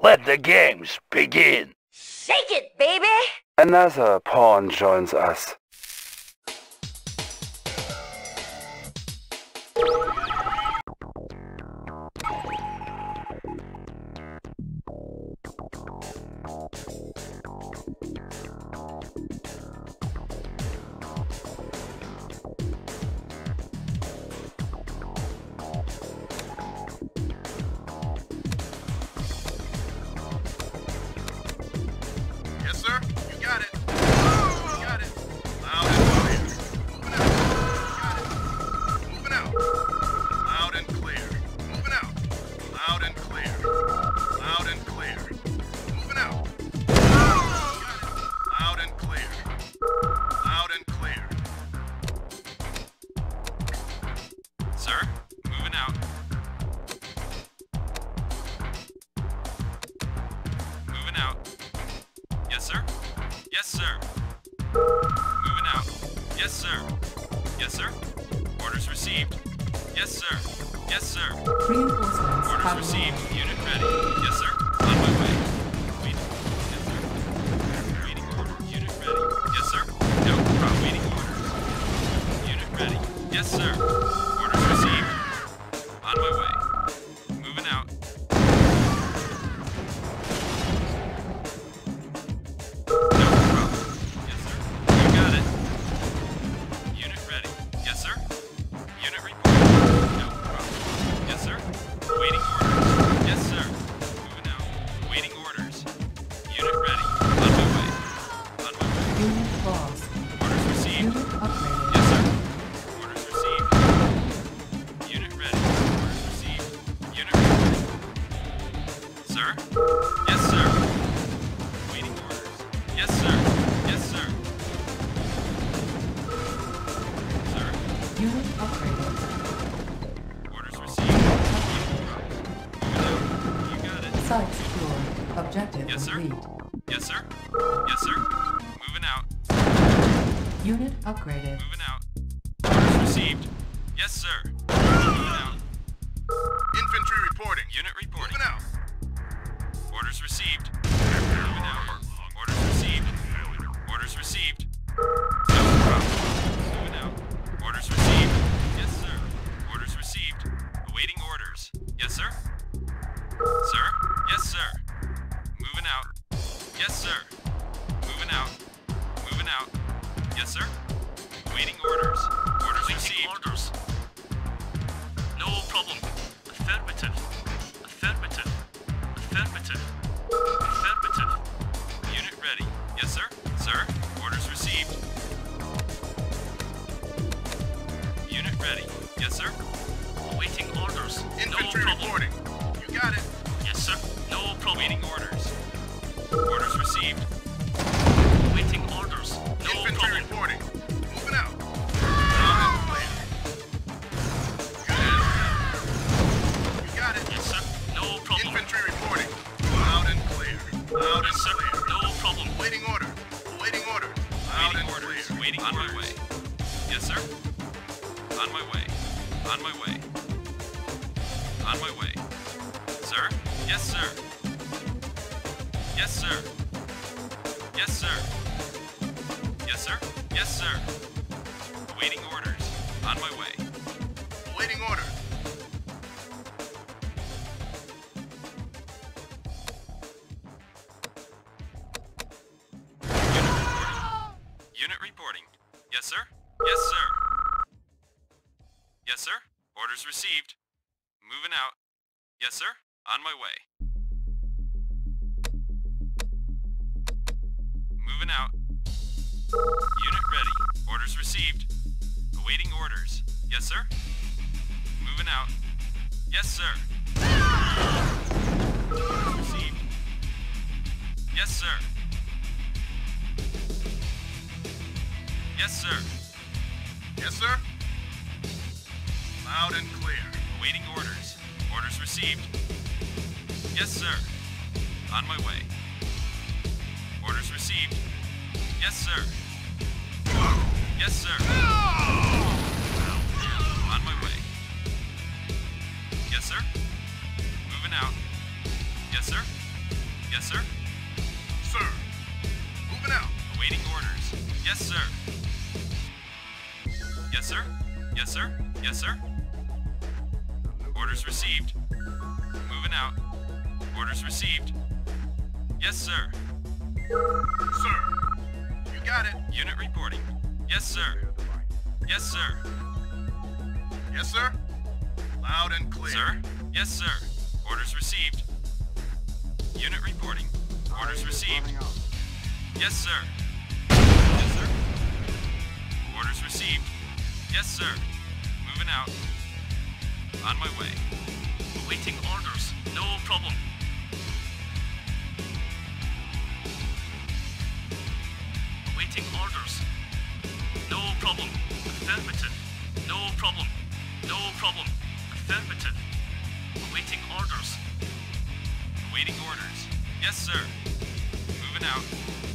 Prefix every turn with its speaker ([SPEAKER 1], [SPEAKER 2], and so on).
[SPEAKER 1] Let the games begin.
[SPEAKER 2] Shake it, baby!
[SPEAKER 3] Another pawn joins us.
[SPEAKER 4] Yes, sir. You got it. You got it. Loud and clear. Moving out. Loud and clear. Moving out. Loud and clear. Loud and clear. Moving out. Loud and clear. Loud and clear.
[SPEAKER 5] Sir, moving out. Moving out. Yes, sir. Yes, sir. Moving out. Yes, sir. Yes, sir. Orders received. Yes, sir. Yes, sir.
[SPEAKER 6] Reinforcements
[SPEAKER 5] Orders
[SPEAKER 6] have
[SPEAKER 5] received.
[SPEAKER 6] arrived.
[SPEAKER 5] Unit ready. Yes, sir. On my way. Waiting. Yes, sir. Waiting order. Unit ready. Yes, sir. No problem. Waiting order. Unit ready. Yes, sir. Orders received. On my way. Moving out. No problem. Yes, sir. You got it. Unit ready. Yes, sir. Unit reporting. No problem. Yes, sir. Waiting orders. Yes, sir. Moving out. Waiting orders. Unit ready. On my way. On my way.
[SPEAKER 6] Unit lost.
[SPEAKER 5] Orders received.
[SPEAKER 6] Unit upgraded.
[SPEAKER 5] Yes, sir. Orders received. Unit ready. Orders received. Unit ready. Sir? Yes, sir. Waiting orders. Yes, sir. Yes, sir. Sir?
[SPEAKER 6] Unit upgraded.
[SPEAKER 5] Orders received. Moving out. You got it.
[SPEAKER 6] Site secure. Objective
[SPEAKER 5] Yes, sir.
[SPEAKER 6] complete.
[SPEAKER 5] Yes, sir. Yes, sir. Moving out.
[SPEAKER 6] Unit upgraded.
[SPEAKER 5] Moving out. Orders received. Yes, sir. Moving out.
[SPEAKER 4] Infantry reporting.
[SPEAKER 5] Unit reporting.
[SPEAKER 4] Moving out.
[SPEAKER 5] Orders received. Moving out. Orders received. Orders received. No problem. Moving out. Orders received. Yes, sir. Orders received. Awaiting orders. Yes, sir. Sir? Yes, sir. Moving out. Yes, sir. Moving out. Moving out. Yes, sir. Awaiting orders. Orders received. Orders. No problem. Affirmative. Affirmative. Affirmative. Affirmative. Unit ready. Yes, sir. Sir. Orders received. Unit ready. Yes, sir. Awaiting orders.
[SPEAKER 4] Infantry reporting. You got it.
[SPEAKER 5] Yes, sir. No problem. Awaiting orders. Orders received. Awaiting orders. No
[SPEAKER 4] Infantry
[SPEAKER 5] problem.
[SPEAKER 4] reporting. Moving out. Loud and clear. You got it.
[SPEAKER 5] Yes, sir. No problem.
[SPEAKER 4] Infantry reporting. Loud and clear. Loud and
[SPEAKER 5] Yes, sir.
[SPEAKER 4] clear.
[SPEAKER 5] No problem.
[SPEAKER 4] Awaiting order. Awaiting order. Loud
[SPEAKER 5] Waiting
[SPEAKER 4] and
[SPEAKER 5] orders.
[SPEAKER 4] clear.
[SPEAKER 5] Waiting on my way. Yes, sir. On my way. On my way. On my way. Sir? Yes, sir. Yes, sir. Yes, sir. Yes, sir. Yes, sir. Awaiting orders. On my way.
[SPEAKER 4] Awaiting order.
[SPEAKER 5] Unit reporting. Yes, sir. Yes, sir. Yes, sir. Orders received. Moving out. Yes, sir. On my way. Moving out. Unit ready. Orders received. Awaiting orders. Yes, sir. Moving out. Yes, sir. Orders received. Yes, sir. Yes, sir.
[SPEAKER 4] Yes, sir. Loud and clear.
[SPEAKER 5] Awaiting orders. Orders received. Yes, sir. On my way. Orders received. Yes, sir. Yes, sir. On my way. Yes, sir. Moving out. Yes, sir. Yes, sir.
[SPEAKER 4] Sir. Moving out.
[SPEAKER 5] Awaiting orders. Yes, sir. Yes, sir. Yes, sir. Yes, sir. Orders received. Moving out. Orders received. Yes, sir.
[SPEAKER 4] Sir. You got it.
[SPEAKER 5] Unit reporting. Yes, sir. Yes, sir.
[SPEAKER 4] Yes, sir. Loud and clear.
[SPEAKER 5] Sir? Yes, sir. Orders received. Unit reporting. Orders received. Yes, sir. Yes, sir. Orders received. Yes, sir. Moving out. On my way. Awaiting orders. No problem. Awaiting orders. No problem. Affirmative. No problem. No problem. Affirmative. Awaiting orders. Awaiting orders. Yes, sir. Moving out.